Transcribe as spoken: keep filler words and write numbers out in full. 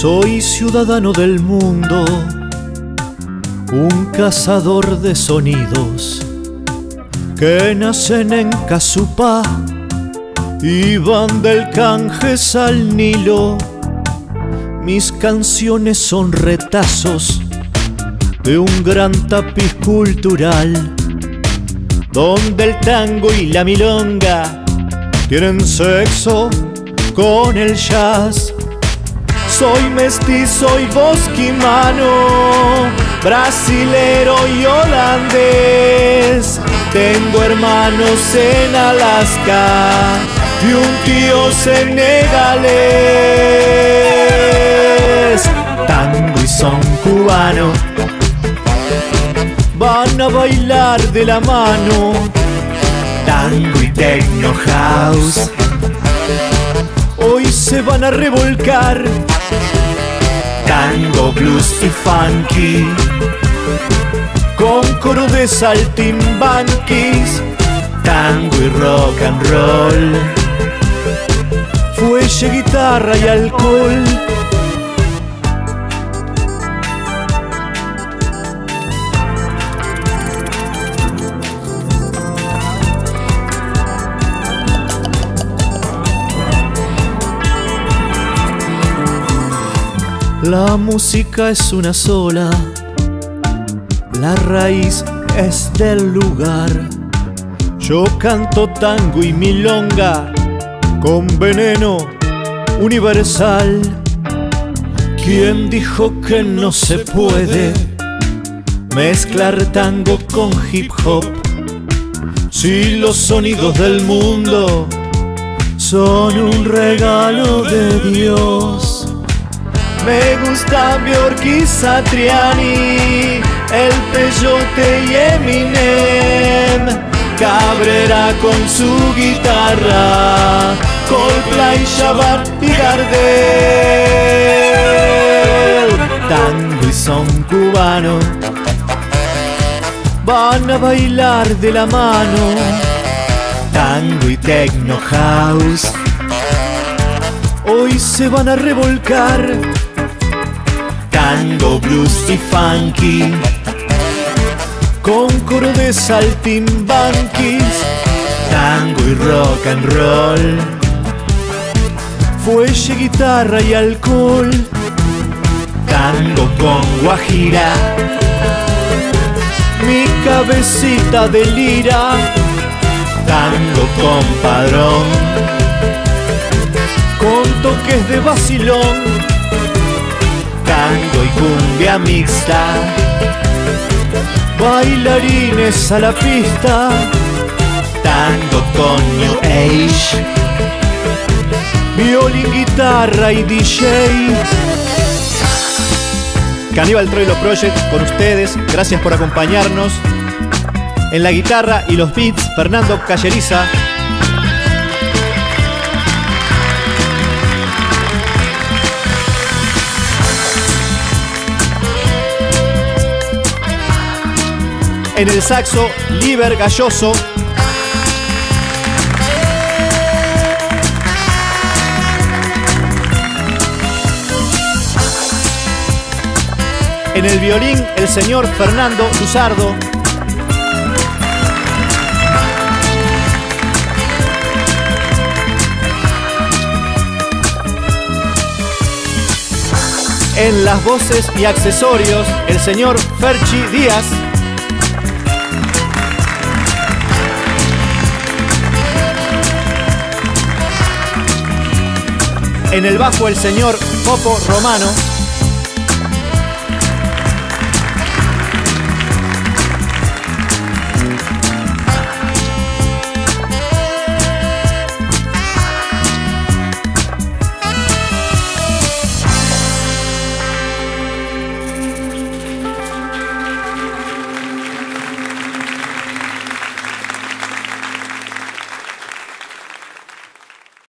Soy ciudadano del mundo, un cazador de sonidos que nacen en Casupá y van del Ganges al Nilo. Mis canciones son retazos de un gran tapiz cultural, donde el tango y la milonga tienen sexo con el jazz. Soy mestizo y bosquimano, brasilero y holandés. Tengo hermanos en Alaska y un tío senegalés. Tango y son cubano van a bailar de la mano. Tango y techno house hoy se van a revolcar. Tango, blues y funky con coro de saltimbanquis. Tango y rock and roll, fuelle, guitarra y alcohol. La música es una sola, la raíz es del lugar. Yo canto tango y milonga con veneno universal. ¿Quién dijo que no se puede mezclar tango con hip hop? Si los sonidos del mundo son un regalo de Dios. Me gusta Björk y Satriani, el Peyote y Eminem, Cabrera con su guitarra, Coldplay, Shabbat y Gardel. Tango y son cubano van a bailar de la mano. Tango y techno house hoy se van a revolcar. Tango, blues y funky con coro de saltimbanquis. Tango y rock and roll, fuelle, guitarra y alcohol. Tango con guajira, mi cabecita de lira. Tango con padrón, con toques de vacilón. Tango y cumbia mixta, bailarines a la pista. Tango con New Age, violín, guitarra y D J. Caníbal Troilo Project con ustedes, gracias por acompañarnos. En la guitarra y los beats, Fernando Calleriza. En el saxo, Liber Galloso. En el violín, el señor Fernando Luzardo. En las voces y accesorios, el señor Ferchi Díaz. En el bajo, el señor Popo Romano.